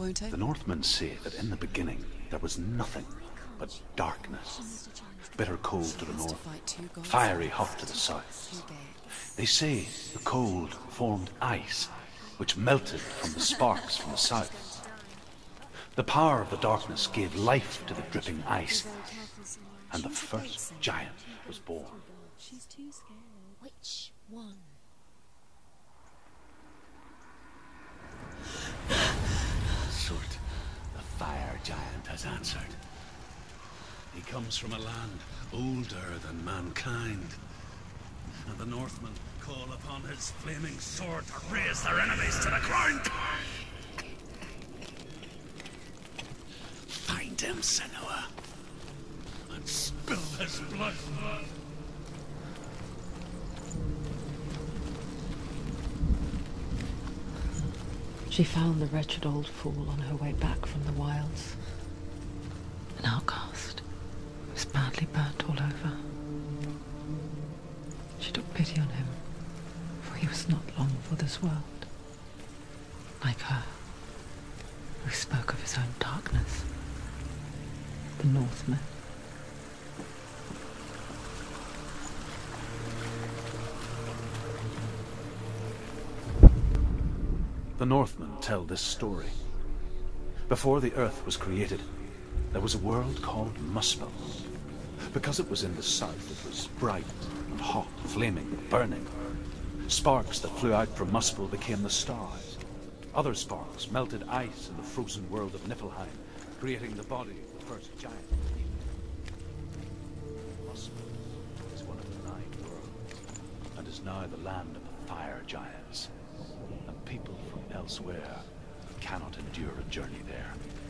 won't open. The Northmen say that in the beginning there was nothing but darkness. Bitter cold to the north, fiery hot to the south. They say the cold formed ice, which melted from the sparks from the south. The power of the darkness gave life to the dripping ice, and the first giant was born. She's too scared. Which one? Sort, the fire giant has answered. He comes from a land older than mankind, and the Northmen call upon his flaming sword to raise their enemies to the ground. Find him, Senua, and spill his blood. She found the wretched old fool on her way back from the wilds. An outcast. He was badly burnt all over. She took pity on him, for he was not long for this world. Like her, who spoke of his own darkness. The Northmen. The Northmen tell this story. Before the earth was created, there was a world called Muspel. Because it was in the south, it was bright and hot, flaming, burning. Sparks that flew out from Muspel became the stars. Other sparks melted ice in the frozen world of Niflheim, creating the body of the first giant. Muspel is one of the 9 worlds, and is now the land of the fire giants. And people from elsewhere cannot endure a journey there.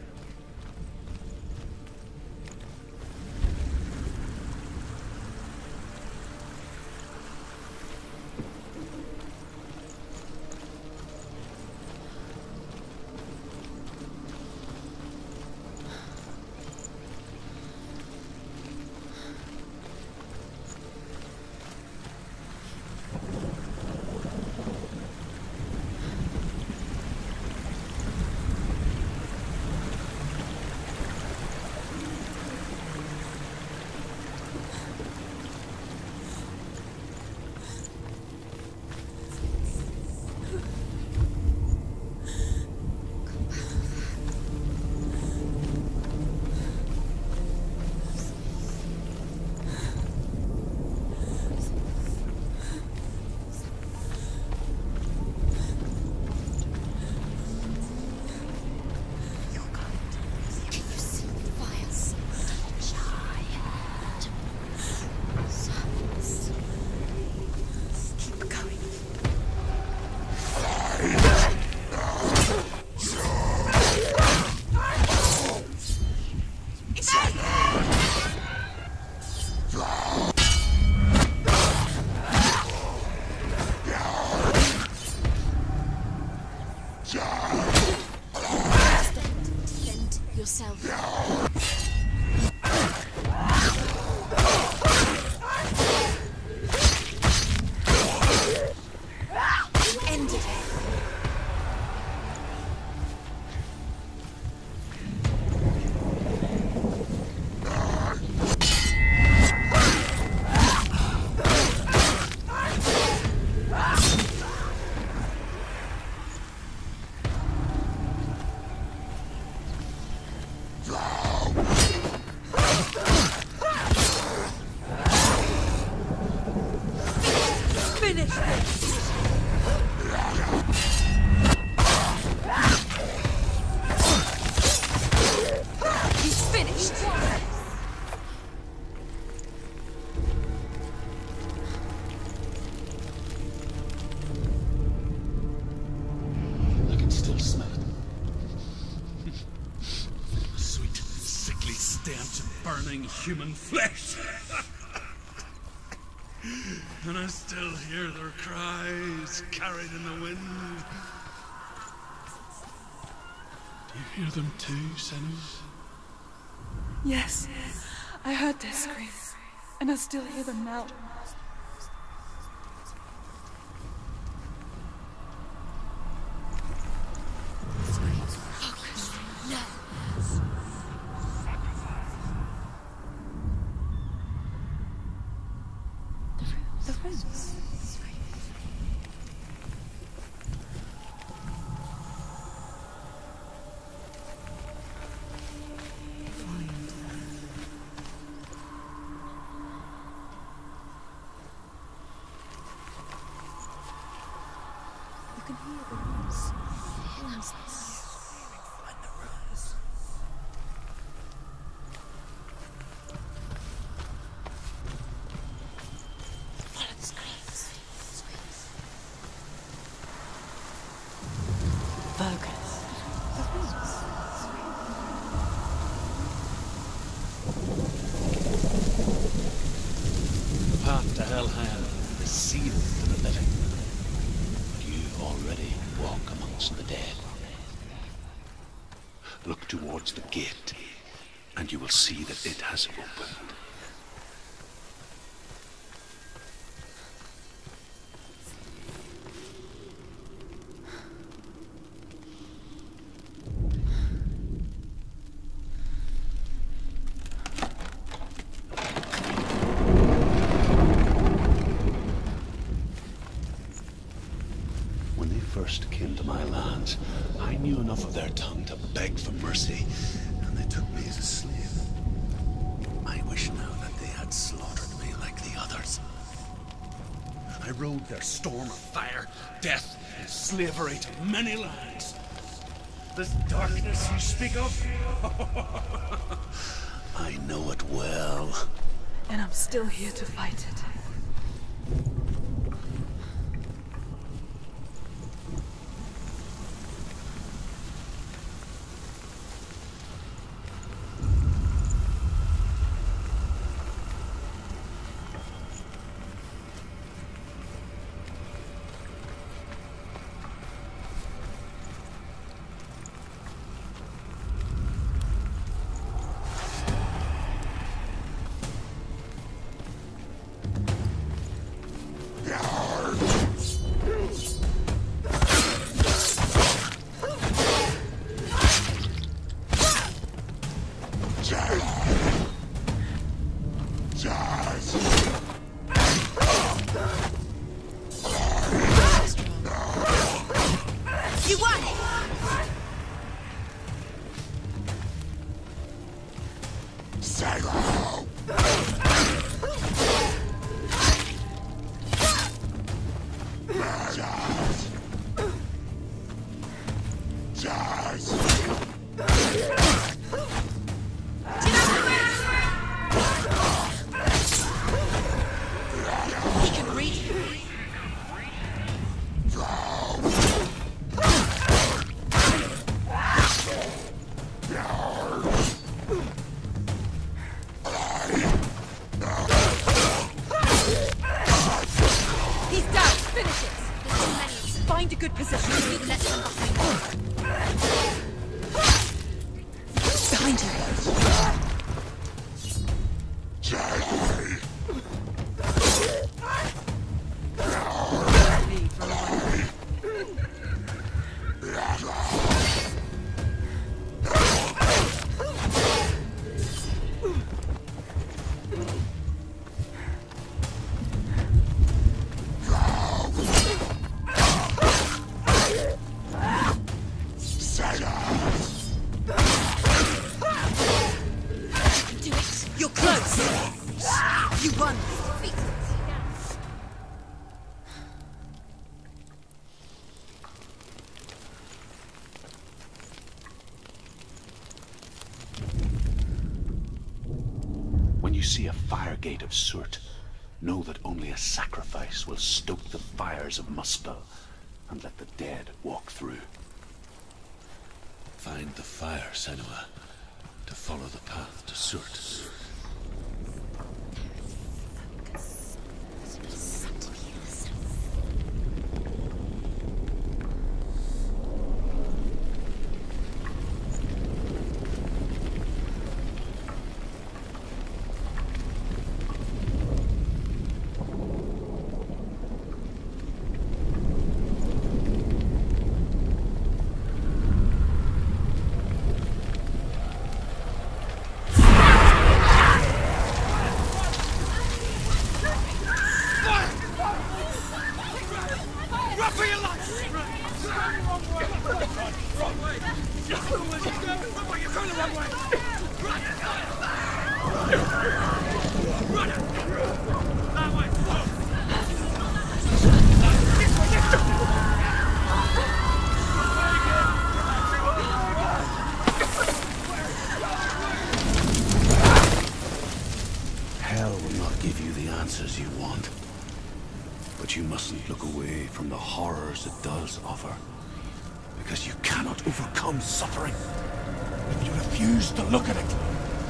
Human flesh. And I still hear their cries carried in the wind. Do you hear them too, Senua? Yes, I heard their screams, and I still hear them now. The rings. You can hear the rings. Find the rings. Follow the screams. Focus. The rings. The path to Hellhand is sealed to the living. You already walk amongst the dead. Look towards the gate, and you will see that it has opened. When they first came to my lands, I knew enough of their tongue to beg for mercy, and they took me as a slave. I wish now that they had slaughtered me like the others. I rode their storm of fire, death, and slavery to many lands. This darkness you speak of, I know it well. And I'm still here to fight it. You won! He can read you. He's down. Finish it. There's too many of them. Find a good position. You let them behind you. Leave from away. Do it. You're close. You won. Defeat. When you see a fire gate of Surt, know that only a sacrifice will stoke the fires of Muspel and let the dead walk through. Find the fire, Senua, to follow the path to Surt. Hell will not give you the answers you want. But you mustn't look away from the horrors it does offer. Because you cannot overcome suffering if you refuse to look at it.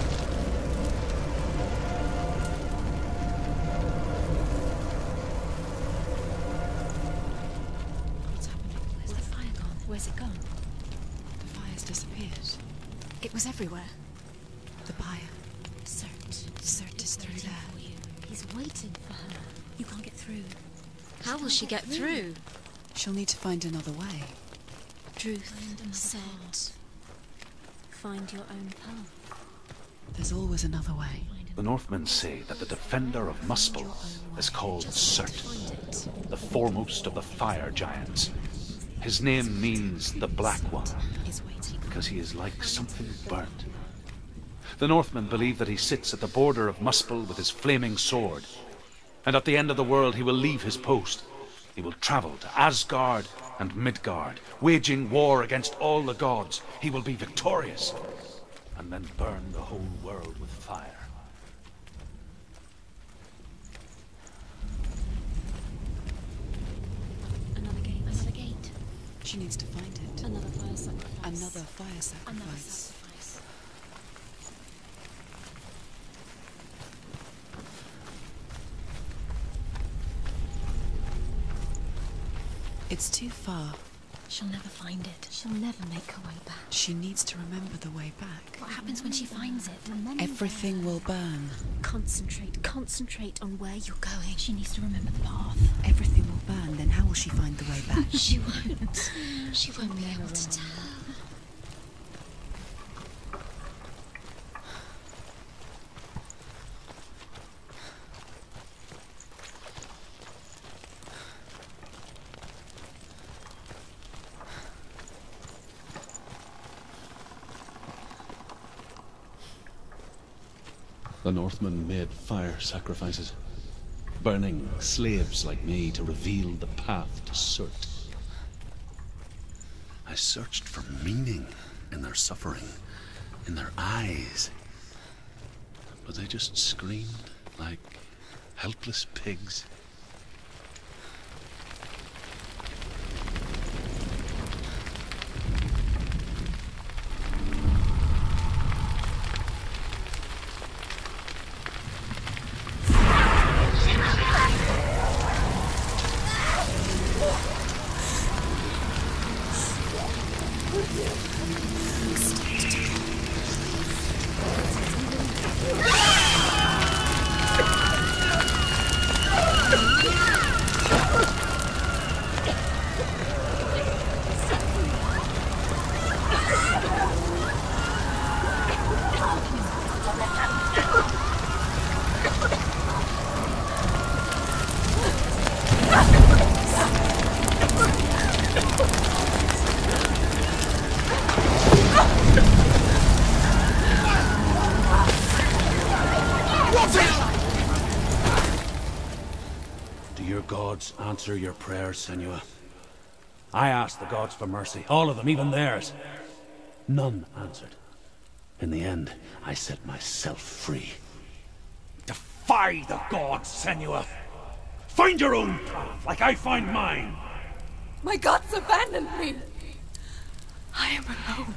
Where's it gone? The fire's disappeared. It was everywhere. The buyer. Cert is through there. For you. He's waiting for her. You can't get through. How will she get through? She'll need to find another way. Druth said, find your own path. There's always another way. The Northmen say that the defender of Muspel is called Surt, the foremost of the fire giants. His name means the Black One, because he is like something burnt. The Northmen believe that he sits at the border of Muspel with his flaming sword, and at the end of the world he will leave his post. He will travel to Asgard and Midgard, waging war against all the gods. He will be victorious, and then burn the whole world with fire. Another gate. Another gate. She needs to find it. Another fire sacrifice. Another fire Another sacrifice. sacrifice. It's too far. She'll never find it. She'll never make her way back. She needs to remember the way back. What happens when she finds it? Everything will burn. Concentrate on where you're going. She needs to remember the path. Everything will burn, then how will she find the way back? She won't. She won't be able to tell. The Northmen made fire sacrifices, burning slaves like me to reveal the path to Surt. I searched for meaning in their suffering, in their eyes, but they just screamed like helpless pigs. Answer your prayers, Senua. I asked the gods for mercy, all of them, even theirs. None answered. In the end, I set myself free. Defy the gods, Senua! Find your own path, like I find mine! My gods abandoned me! I am alone.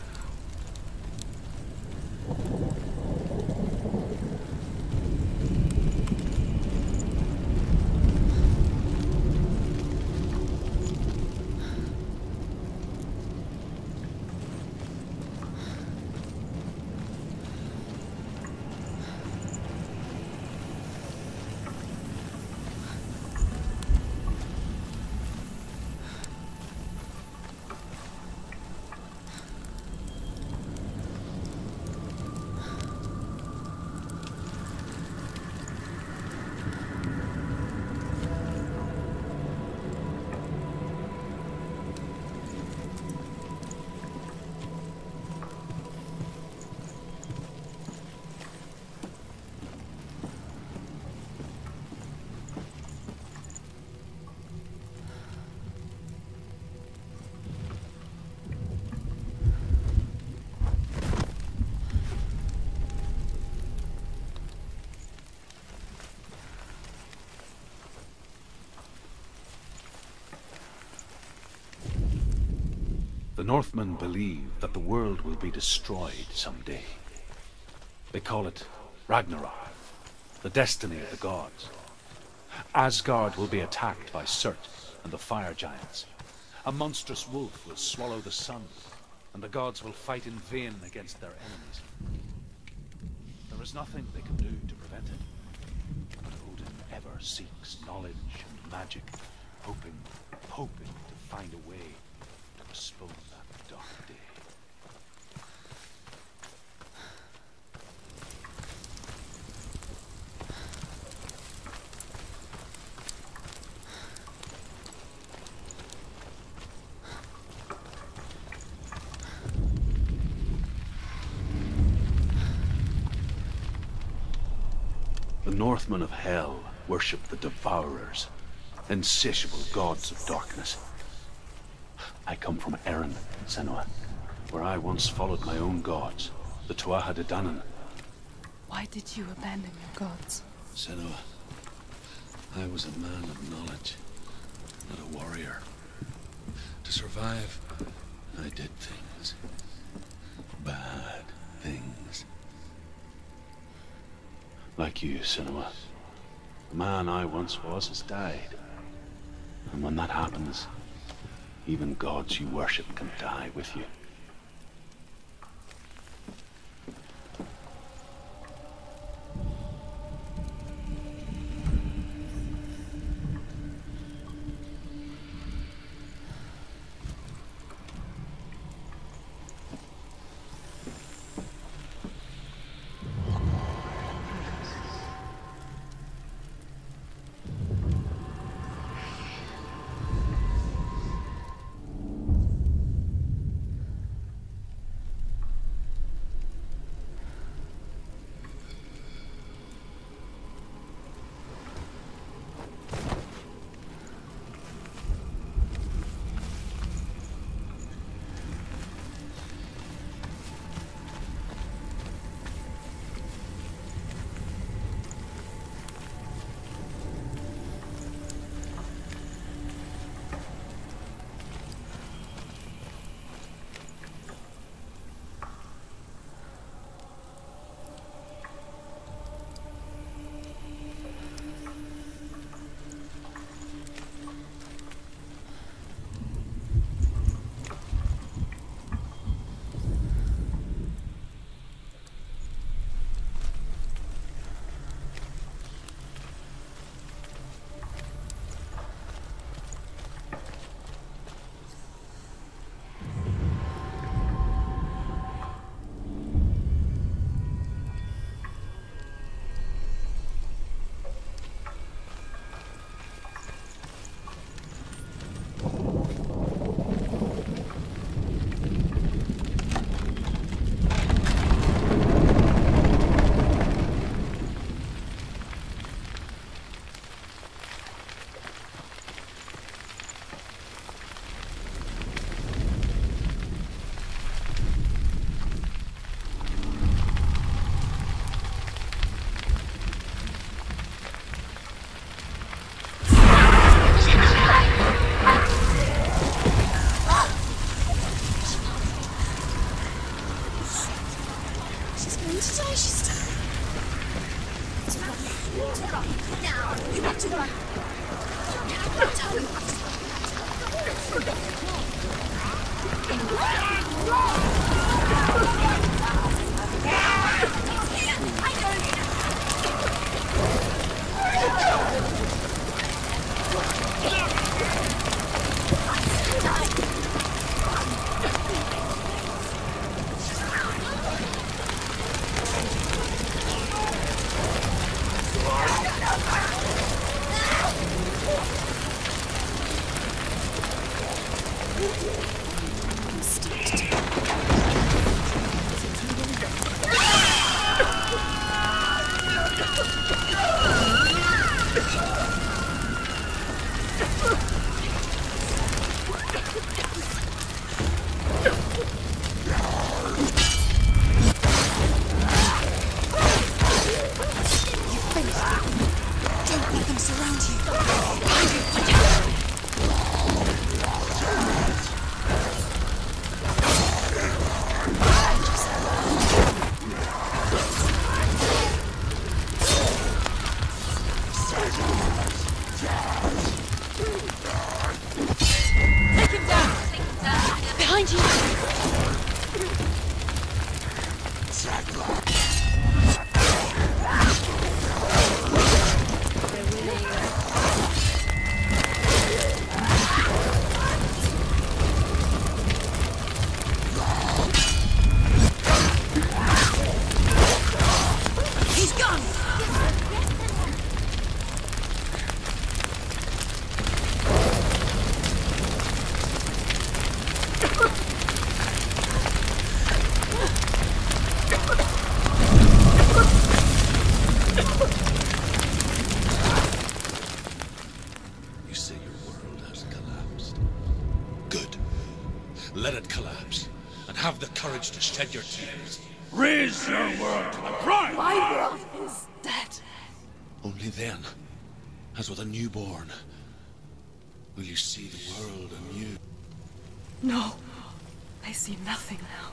Northmen believe that the world will be destroyed someday. They call it Ragnarok, the destiny of the gods. Asgard will be attacked by Surt and the fire giants. A monstrous wolf will swallow the sun, and the gods will fight in vain against their enemies. There is nothing they can do to prevent it. But Odin ever seeks knowledge and magic, hoping to find a way to postpone that dark day. The Northmen of Hell worship the Devourers, insatiable gods of darkness. I come from Erin, Senua, where I once followed my own gods, the Tuatha De Danann. Why did you abandon your gods? Senua, I was a man of knowledge, not a warrior. To survive, I did things. Bad things. Like you, Senua. The man I once was has died. And when that happens, even gods you worship can die with you. have the courage to shed your tears. Raise your world to the prime! My world is dead. Only then, as with a newborn, will you see the world anew. No, I see nothing now.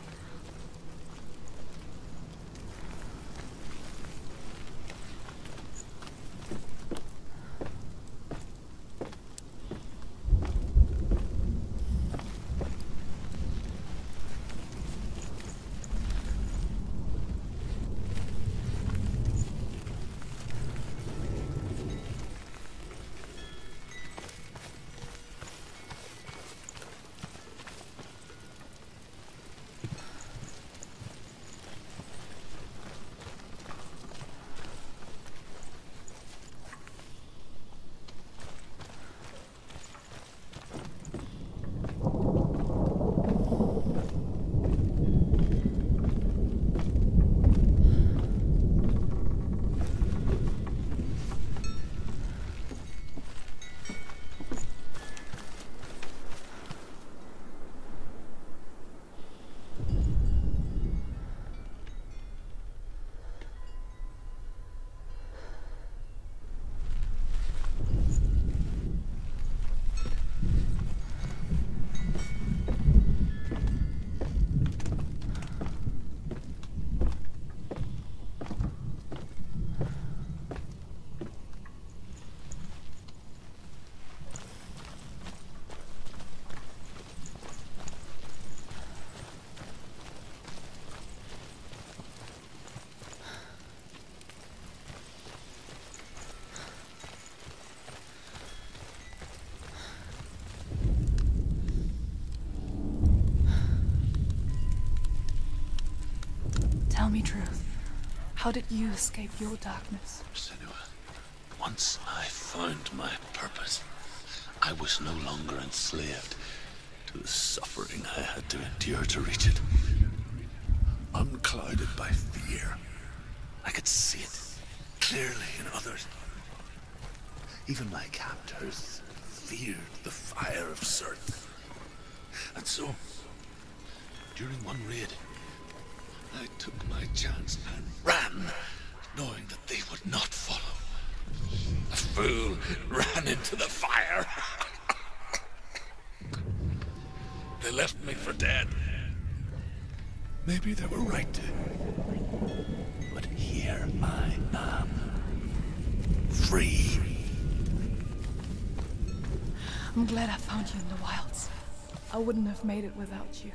Tell me truth. How did you escape your darkness? Senua, once I found my purpose, I was no longer enslaved to the suffering I had to endure to reach it. Unclouded by fear, I could see it clearly in others. Even my captors feared the fire of Surt. And so, during one raid, I took my chance and ran, knowing that they would not follow. A fool ran into the fire. They left me for dead. Maybe they were right to. But here I am. Free. I'm glad I found you in the wilds. I wouldn't have made it without you.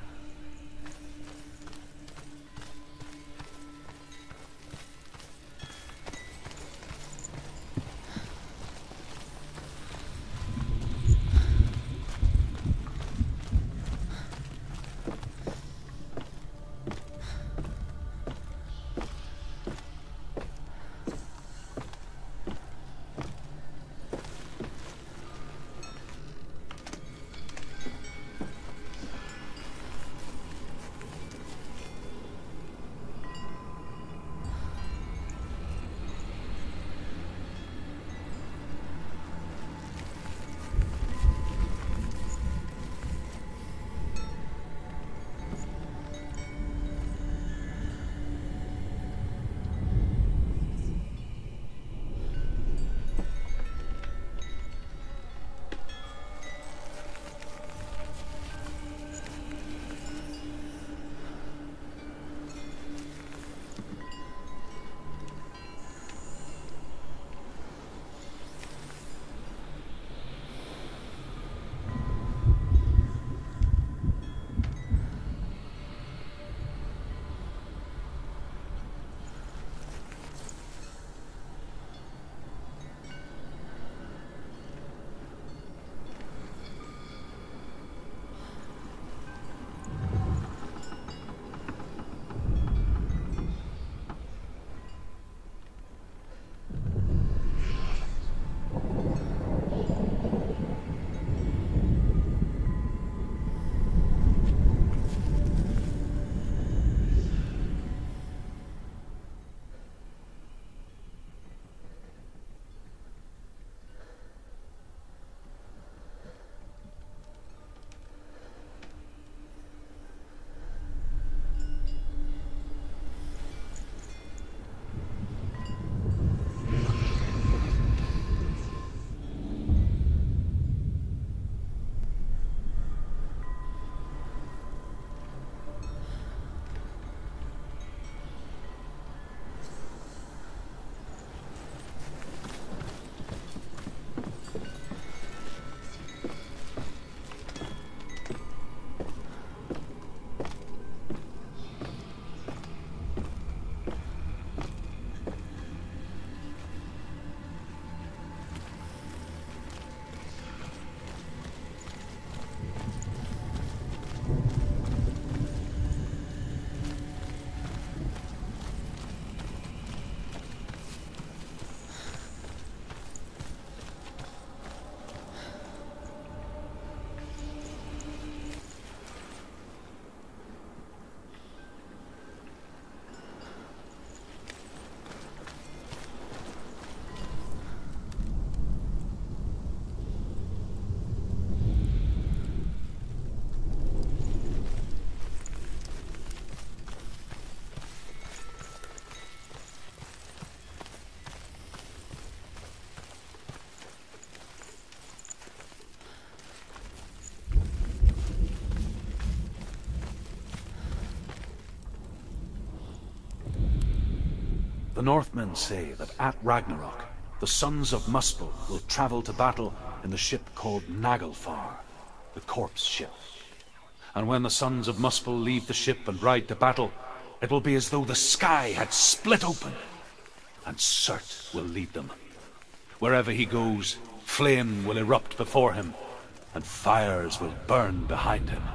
The Northmen say that at Ragnarok, the sons of Muspel will travel to battle in the ship called Naglfar, the corpse ship. And when the sons of Muspel leave the ship and ride to battle, it will be as though the sky had split open, and Surt will lead them. Wherever he goes, flame will erupt before him, and fires will burn behind him.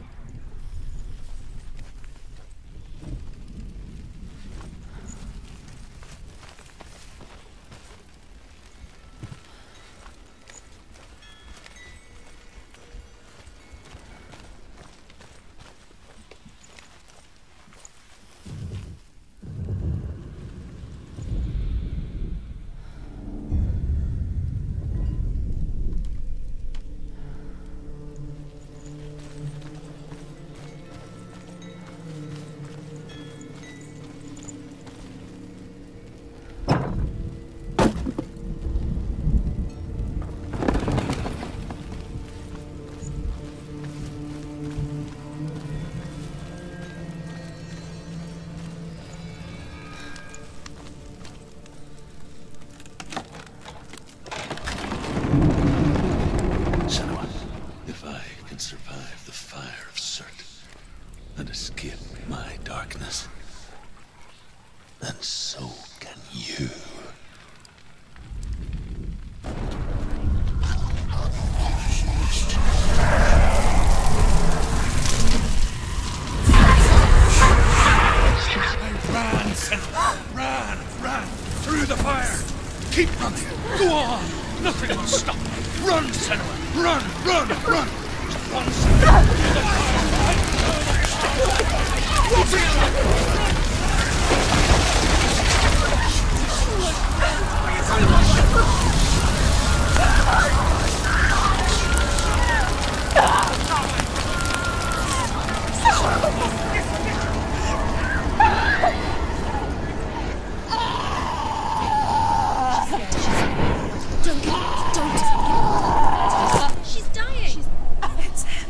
Senua, if I can survive the fire of Surt and escape my darkness, then so can you. Ran, Senua! Ran! Through the fire! Keep running! Go on! Nothing will stop! Run, Senua! Run! Just run, Senua! Through the She's dying! It's him.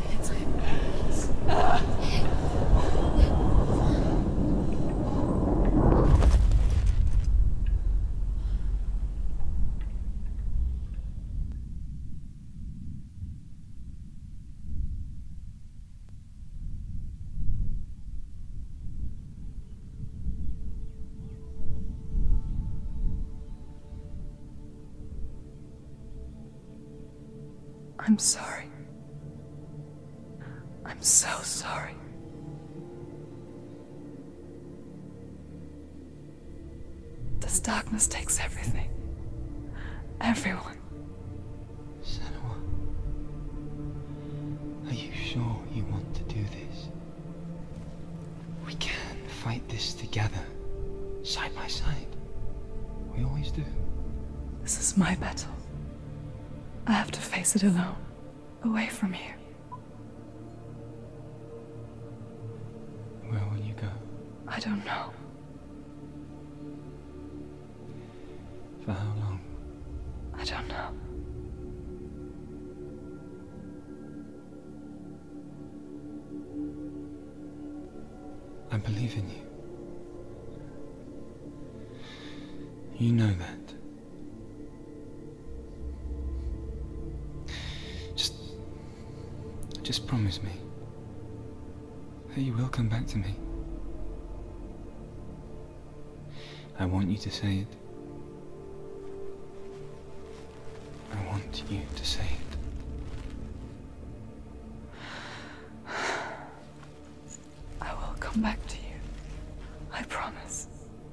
I'm sorry. I'm so sorry. This darkness takes everything. Everyone. Senua, are you sure you want to do this? We can fight this together, side by side. We always do. This is my battle. I have to face it alone, away from here. Where will you go? I don't know. For how long? I don't know. I believe in you. You know that. Just promise me that you will come back to me. I want you to say it. I want you to say it. I will come back to you. I promise.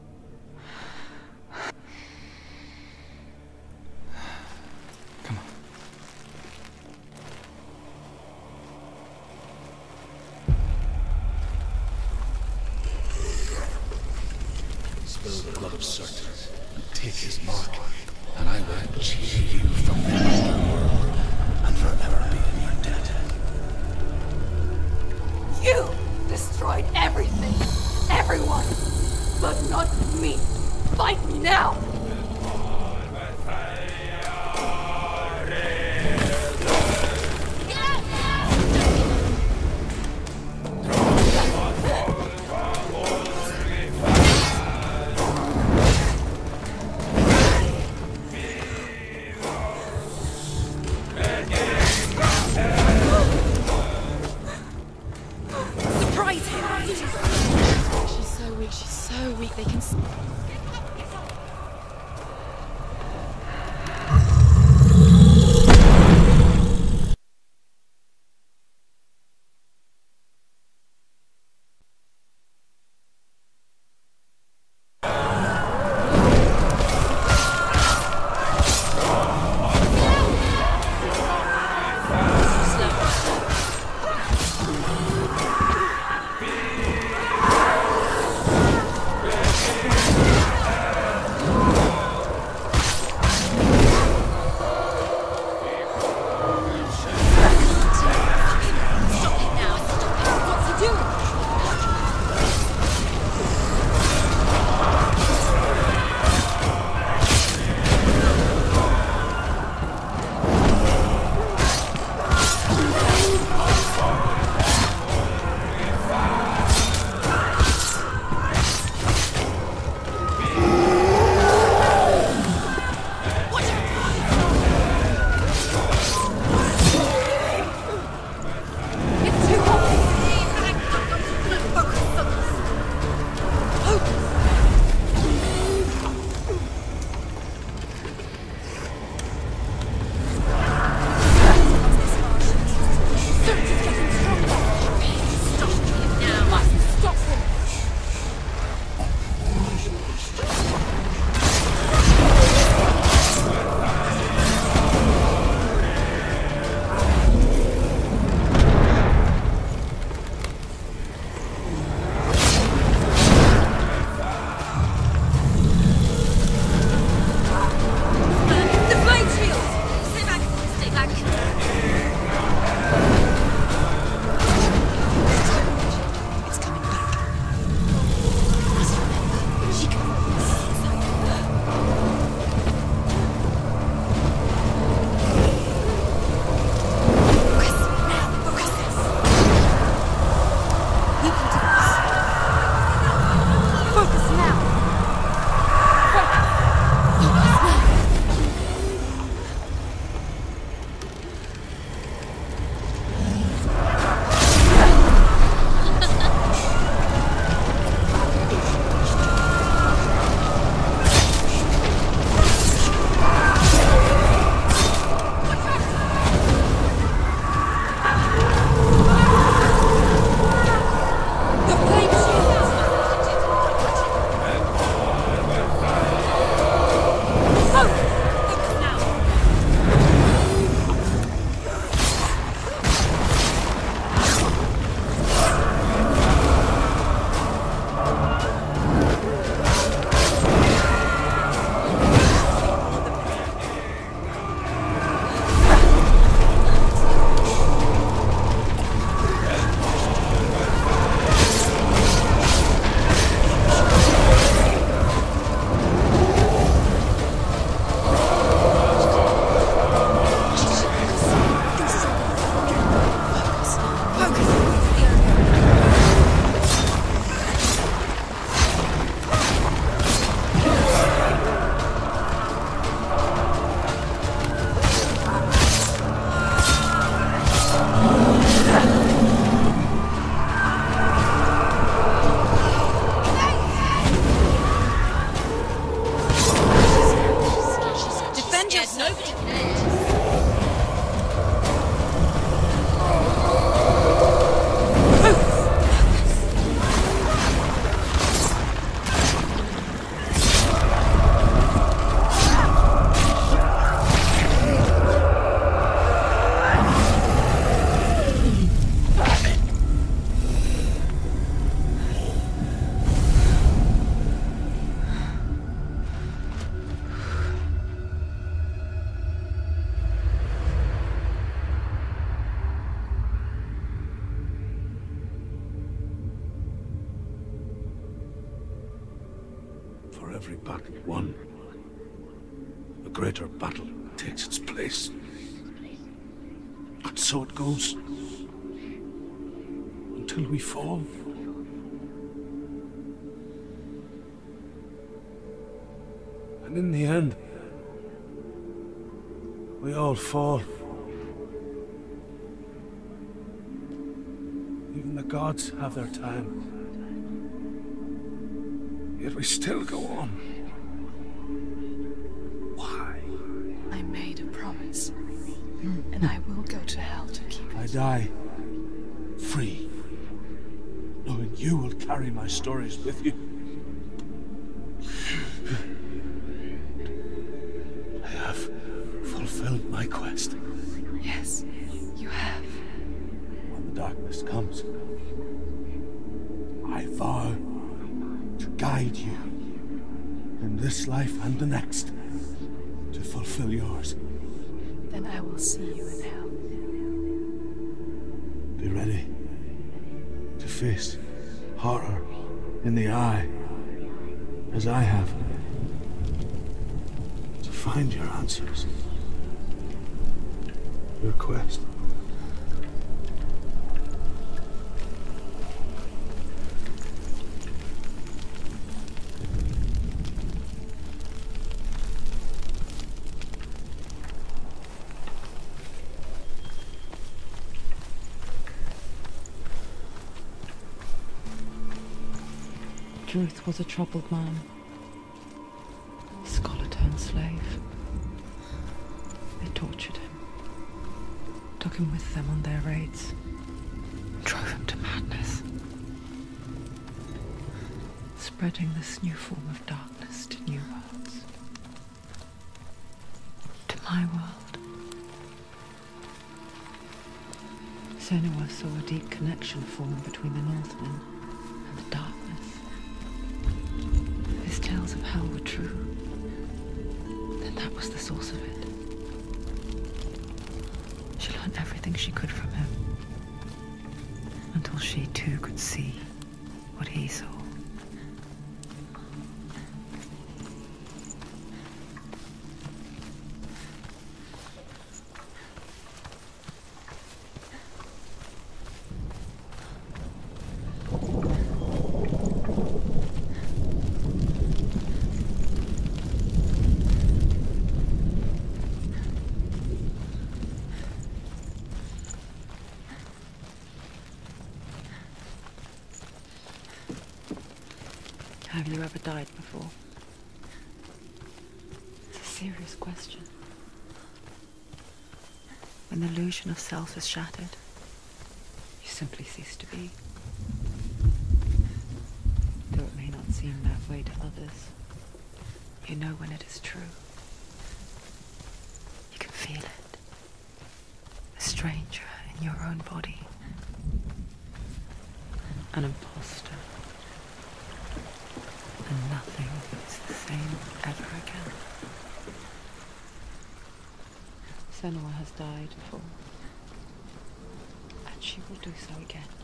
Come on. Spill the blood of Surt and take his mark, and I will cheer you from the underworld and forever be in your debt. You destroyed everything, everyone, but not me. Fight me now. For every battle won, a greater battle takes its place. And so it goes. Until we fall. And in the end, we all fall. Even the gods have their time. Yet we still go on. Why? I made a promise, and I will go to hell to keep it. I die free, knowing you will carry my stories with you. I have fulfilled my quest. Yes, you have. When the darkness comes, I vow to guide you in this life and the next to fulfill yours. Then I will see you in hell. Be ready to face horror in the eye, as I have, to find your answers, your quest. Druth was a troubled man. Scholar turned slave. They tortured him. Took him with them on their raids. Drove him to madness. Spreading this new form of darkness to new worlds. To my world. Senua saw a deep connection form between the Northmen and the darkness. His tales of hell were true. Then that was the source of it. She learned everything she could from him. Until she too could see what he saw. Have you ever died before? It's a serious question. When the illusion of self is shattered, you simply cease to be. Though it may not seem that way to others, you know when it is true. You can feel it. A stranger in your own body. An imposter. And nothing is the same ever again. Senua has died before, and she will do so again.